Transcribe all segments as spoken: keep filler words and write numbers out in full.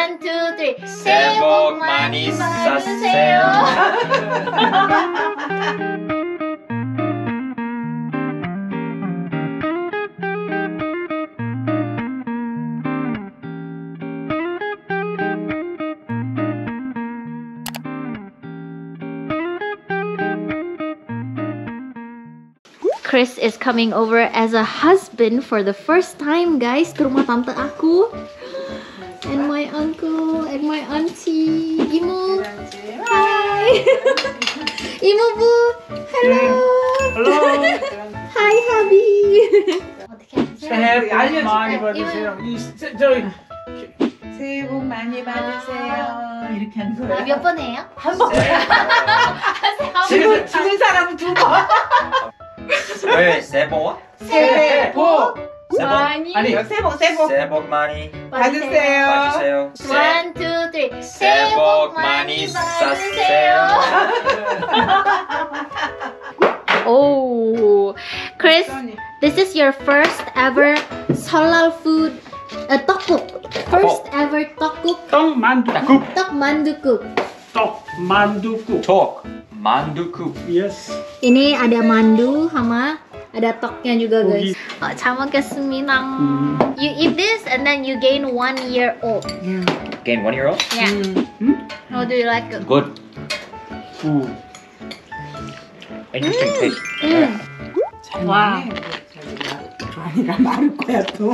One, two, three. 새해 복 많이 받으세요. Chris is coming over as a husband for the first time, guys, ke rumah tante aku. And my uncle and my auntie. Imo. Hi. Imo Bu. Hello. Hello. Hi, Habi. 새해 복 많이 받으세요. 이 저기 새해 복 많이 받으세요. 이렇게 하는 거예요. 몇 번 해요? 한 번. 지금 죽은 사람은 두 번. 왜 새해 복? 새해 복 많이 아니 새해 복 새해 복 새해 복 많이 받으세요. 받으세요. One, two, three. 새해 복 많이 받으세요. Oh, Chris, this is your first ever 설날 food, uh, 떡국. First ever 떡국. 떡 만두국. 떡 만두국. 떡 만두국. 톡 만두국. Yes. Ini ada mandu sama ada toknya juga, guys. Gogi. Oh, 잘 먹겠습니다. You eat this and then you gain one year old. Gain one year old? Yeah. 음? How do you like it? Good. 구. Interesting taste. 음. 와. 조한이가 말을 거야 또.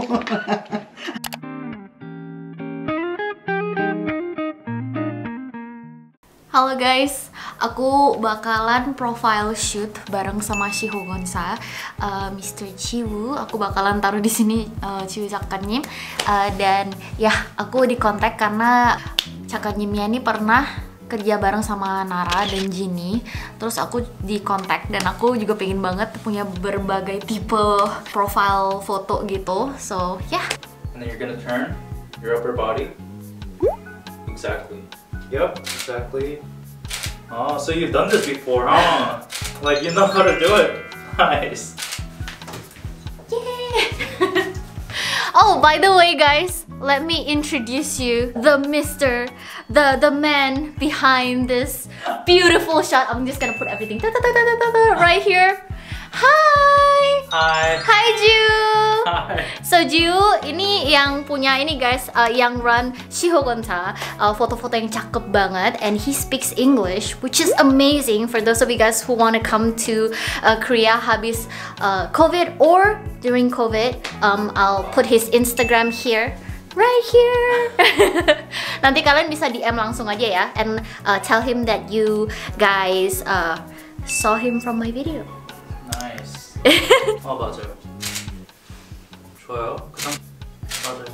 Halo guys, aku bakalan profile shoot bareng sama Shiho Gonsa, uh, mister Chiwoo. Aku bakalan taruh di sini uh, Chiwoo 작가님. Uh, dan ya, aku dikontak karena 작가님nya ini pernah kerja bareng sama Nara dan Jinny. Terus aku dikontak dan aku juga pengen banget punya berbagai tipe profile foto gitu. So yeah. And then you're gonna turn your upper body. Exactly. Yep, exactly. Oh, so you've done this before, huh? Like you know how to do it. Nice. Yeah. Oh, by the way, guys, let me introduce you the Mister, the the man behind this beautiful shot. I'm just gonna put everything right here. Hi. Hi. Hi, Ju. Hi. So Ju, ini yang punya ini guys, uh, yang run Shiho Gonsa, uh, foto-foto yang cakep banget, and he speaks English, which is amazing for those of you guys who want to come to uh, Korea habis uh, COVID or during COVID. Um, I'll put his Instagram here. Right here. Nanti kalian bisa D M langsung aja ya, and uh, tell him that you guys uh, saw him from my video. Nice. 어 맞아요. 좋아요. 그냥 맞아요.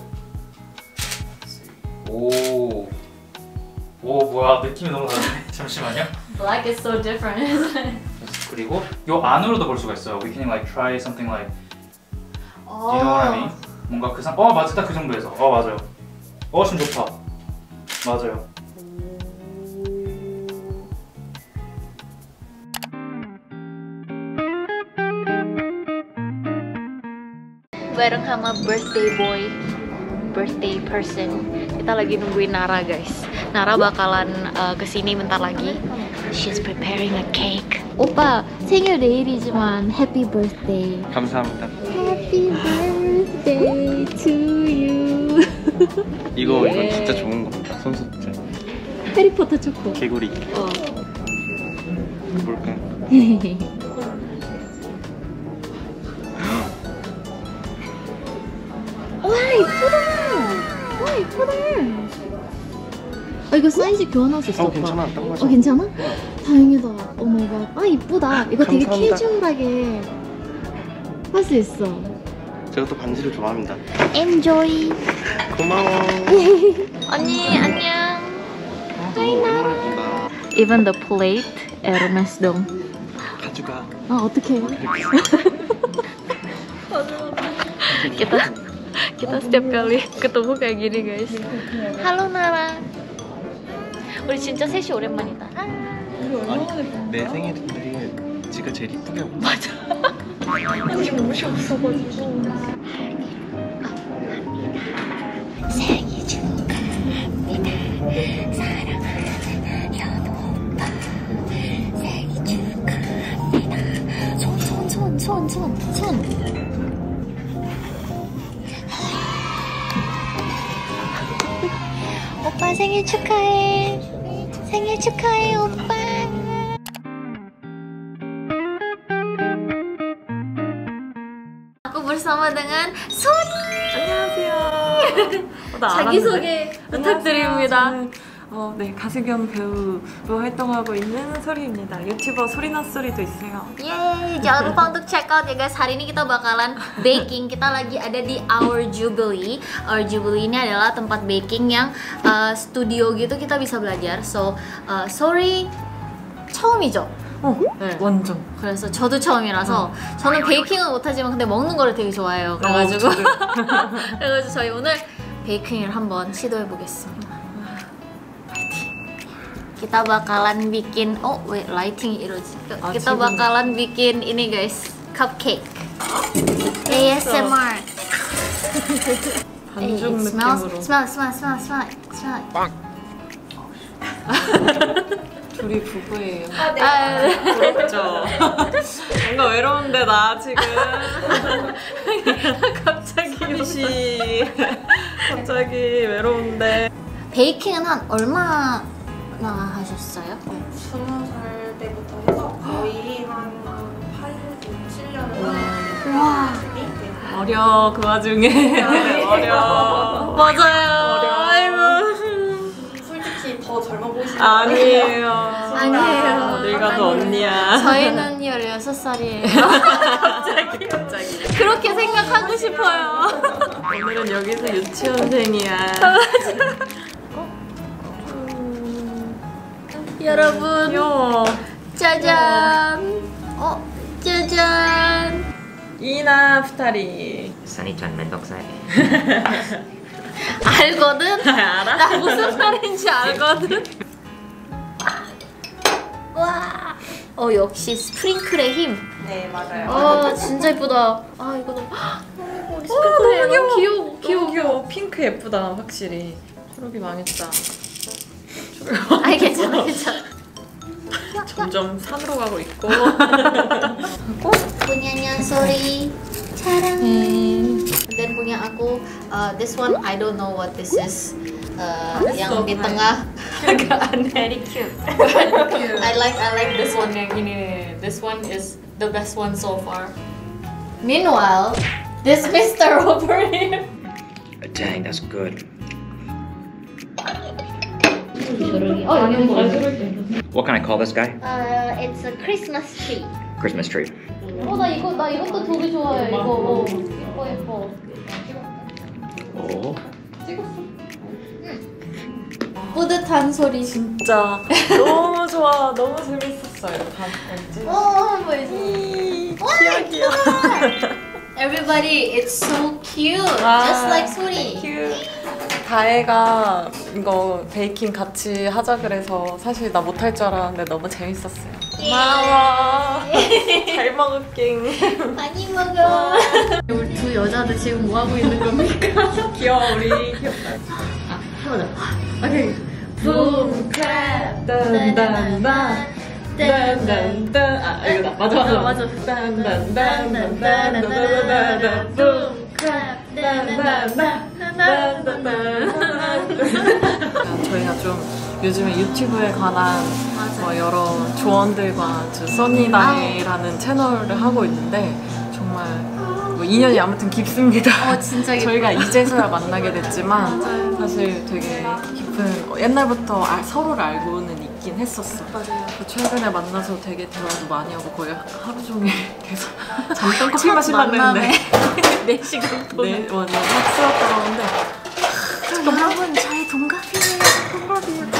오. 오 뭐야 느낌이 너무 다르네. 잠시만요. Black is so different, isn't it? 그리고 요 안으로도 볼 수가 있어요. We can like try something like. Do you know what I mean? 뭔가 그 상. 어 맞아 딱 그 정도에서. 어 맞아요. 어 지금 좋다. 맞아요. Bareng sama birthday boy, birthday person. Kita lagi nungguin Nara, guys. Nara bakalan uh, kesini bentar lagi. She's preparing a cake. 오빠 생일 내일이지만 happy birthday. 감사합니다. Happy birthday to you. 이거 예. 이건 진짜 좋은 겁니다. 손수제. 해리포터 초코. 개구리. 어. 뭘까? 와 이쁘다. 와 이쁘다. 아 이거 사이즈 교환할 수 있어. 어 괜찮아. 딱 맞아. 어 괜찮아? 다행이다. 오 마이 갓. 아 이쁘다. 이거 되게 감사합니다. 캐주얼하게 할 수 있어. 제가 또 반지를 좋아합니다. Enjoy. 고마워. 언니 안녕. 너무 오랜만에 본다. Even the plate Hermes dong. 가져가. 아 어떡해. kita kita setiap kali ketemu kayak gini guys. Halo Nara. 우리 진짜 셋이 오랜만이다. 아니 내 생일인데 지가 제일 이쁘게 하고. 맞아. 아니 옷이 없어가지고. 생일 축하합니다. 오빠 생일 축하해. 생일 축하해 오빠. Aku bersama dengan Sori. 안녕하세요. 어, 나 자기소개 알았는데. 부탁드립니다. 안녕하세요. 저는, 어, 네, 가수 겸 배우로 활동하고 있는 소리입니다. 유튜버 소리나 소리도 있어요. Yeay, jangan lupa untuk check out ya guys. Hari ini kita bakalan baking. Kita lagi ada di Our Jubilee. Our Jubilee ini adalah tempat baking yang uh, studio gitu kita bisa belajar. So, uh, sorry 처음이죠? 어, 네. 완전. 그래서 저도 처음이라서 저는 베이킹은 못하지만 근데 먹는 거를 되게 좋아해요. 그래가지고 어, 그래가지고 저희 오늘 베이킹을 한번 시도해 보겠습니다. Kita bakalan bikin, oh wait, lighting 이러지. 아, Kita 지금. bakalan bikin ini guys, cupcake. A S M R. Hey, 반죽 it smells, 느낌으로. smell, smell, smell, smell, smell. 둘이 부부예요. 아, 네. 아, 부럽죠? 뭔가 외로운데 나 지금. 갑자기 씨 갑자기 외로운데. 베이킹은 한 얼마나 하셨어요? 스무 살 때부터 해서 거의 한 팔, 칠 년을 와. 어려 그 와중에 어려. 맞아요. 어려. 솔직히 더 젊어 보이시는 아니에요. 아니에요. 늙어도 언니야. 저희는 열여섯 살이에요. 갑자기 갑자기. 그렇게 생각하고 싶어요. 오늘은 여기서 유치원생이야. 여러분, 귀여워. 짜잔. 어, 짜잔. 이나 프타리. 사니찬 면덕사이. 알거든? 알아? 나 무슨 말인지 알거든? 와. 어, 역시 스프링클의 힘. 네, 맞아요. 아, 진짜 예쁘다. 아, 이거 너무. 어, 우리 스프링클 너무 귀여워. 귀여워. 귀여워. 귀여워. 핑크 예쁘다 확실히. 초록이 망했다. 아이, 괜찮아, 괜찮아. 점점 산으로 가고 있고. Punyanya Sori, charang. And then punya aku, uh, this one I don't know what this is. Uh, yang di tengah agak aneh. Very cute. I like I like this one yang ini nih. This one is the best one so far. Meanwhile, this Mister over here. Dang, that's good. Oh, ini mau. What can I call this guy? Uh, it's a Christmas tree. Christmas tree. 어, 나 이거 나 이것도 되게 좋아해. 이거 어, 예뻐 예뻐. Oh. 뿌듯한 소리. 진짜 너무 좋아. 너무 재밌었어요. 다 알지? 어, 보이지? 귀여워 귀여워. Everybody, it's so cute. 와, Just like 소리. 다혜가 이거 베이킹 같이 하자 그래서 사실 나 못할 줄 알았는데 너무 재밌었어요. 고마워. 잘 먹을게. 많이 먹어. 우리 두 여자들 지금 뭐 하고 있는 겁니까? 귀여워 우리 귀엽다. 아, 해보자. 오케이. Boom, crab, 딴딴딴 딴딴딴. 아 이거다. 맞아 맞아 맞아. 딴딴딴딴딴딴딴딴. Boom, crab, 저희가 좀 요즘에 유튜브에 관한 뭐 여러 조언들과 아주 써니다이라는 채널을 하고 있는데 정말 뭐 인연이 아무튼 깊습니다. 어, 진짜 깊어요. 저희가 이제서야 만나게 됐지만 사실 되게 깊은 옛날부터 알, 서로를 알고는 있긴 했었어. 맞아요. 최근에 만나서 되게 대화도 많이 하고 거의 하루 종일 계속 잠깐 커피 마시려고 했는데 네 시간 네, 완전 학수였더라는데 여러분, 저희 동갑이에요. 동갑이에요.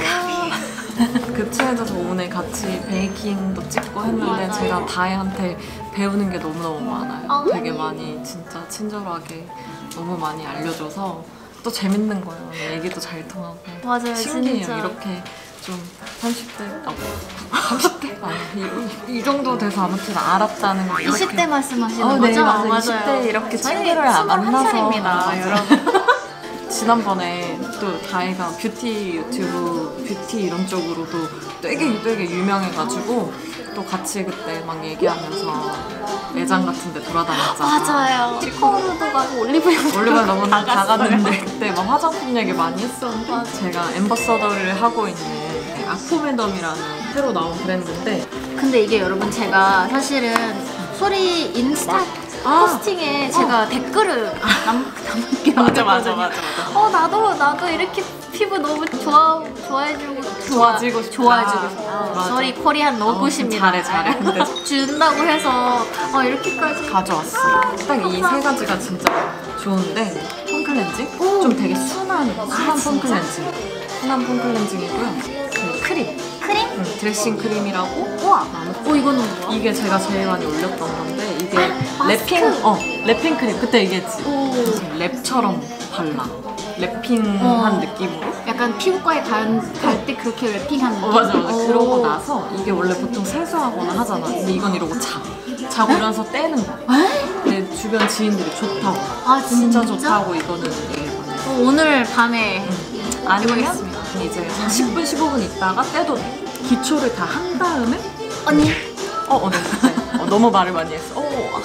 그 층에서 오늘 같이 베이킹도 찍고 했는데 맞아요. 제가 다혜한테 배우는 게 너무너무 많아요. 아, 되게 많이 진짜 친절하게 너무 많이 알려줘서 또 재밌는 거예요. 얘기도 잘 통하고 맞아요, 신기해요. 진짜. 이렇게 좀 삼십 대, 아, 삼십 대? 아니, 이, 이 정도 돼서 아무튼 알았다는 거 이십 대 말씀하시는 어, 거죠? 네, 맞아요. 이십 대 이렇게 저희 친구를 스물한 만나서 살입니다, 맞아요. 여러분. 지난번에 또 다혜가 뷰티 유튜브, 뷰티 이런 쪽으로도 되게 되게 유명해가지고 또 같이 그때 막 얘기하면서 매장 같은 데 돌아다녔잖아. 맞아요. 코로도 가고 올리브영 올리브영 너무 다 갔는데 그때 막 화장품 얘기 많이 했었는데 제가 앰버서더를 하고 있는 아포메덤이라는 새로 나온 브랜드인데 근데 이게 여러분 제가 사실은 소리 인스타 아. 포스팅에 제가 어. 댓글을 남, 남기게 맞아 맞아 만들거든요. 맞아 맞아. 어 나도 나도 이렇게 피부 너무 좋아 좋아해주고 좋아지고 싶다. 좋아해주고 싶다. 아, 맞아. 소리 코리안 너무 어, 굿입니다. 잘해, 잘해. 근데 준다고 해서 어 이렇게까지 가져왔어. 딱 이 세 가지가 진짜 좋은데 폼클렌징? 좀 되게 순한 순한 폼클렌징. 순한 폼클렌징이고요. 그 크림. 크림? 응, 드레싱 크림이라고. 우와. 어 이거는 뭐야? 이게 제가 제일 많이 올렸던 건데 이게 아, 랩핑 마스크. 어 랩핑 크림 그때 얘기했지. 오. 랩처럼 발라. 랩핑한 어. 느낌으로. 약간 피부과에 갈 때 그렇게 랩핑한 느낌. 어 맞아 맞아. 오. 그러고 나서 이게 원래 보통 세수하거나 하잖아. 근데 이건 이러고 자. 자고 일어나서 떼는 거. 내 주변 지인들이 좋다고. 아 진짜, 진짜? 좋다고 이거는 얘기했거든. 어, 오늘 밤에 아니면 해보겠습니다. 이제 한 십 분 십오 분 있다가 떼도 돼. 기초를 다 한 다음에 언니 어, 어, 네. 네. 어, 너무 말을 많이 했어. 어.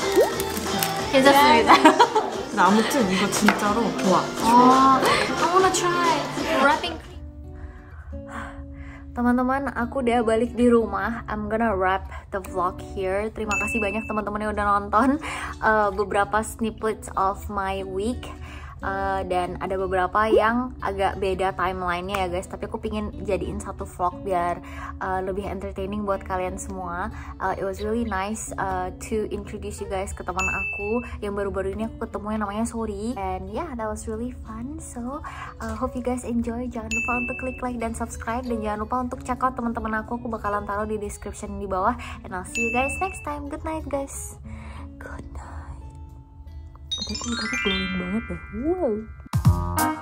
괜찮습니다. 근데 아무튼 이거 진짜로 좋아. Oh, I wanna try wrapping. Teman-teman, aku udah balik di rumah. I'm gonna wrap the vlog here. Terima kasih banyak teman-teman yang udah nonton uh, beberapa snippets of my week. Uh, dan ada beberapa yang agak beda timelinenya ya guys, tapi aku pingin jadiin satu vlog biar uh, lebih entertaining buat kalian semua. uh, It was really nice uh, to introduce you guys ke teman aku yang baru-baru ini aku ketemu yang namanya Sori. And yeah, that was really fun. So uh, hope you guys enjoy. Jangan lupa untuk klik like dan subscribe, dan jangan lupa untuk check out teman-teman aku. Aku bakalan taruh di description di bawah. And I'll see you guys next time. Good night guys. Good night. Aku glowing banget deh. Wow.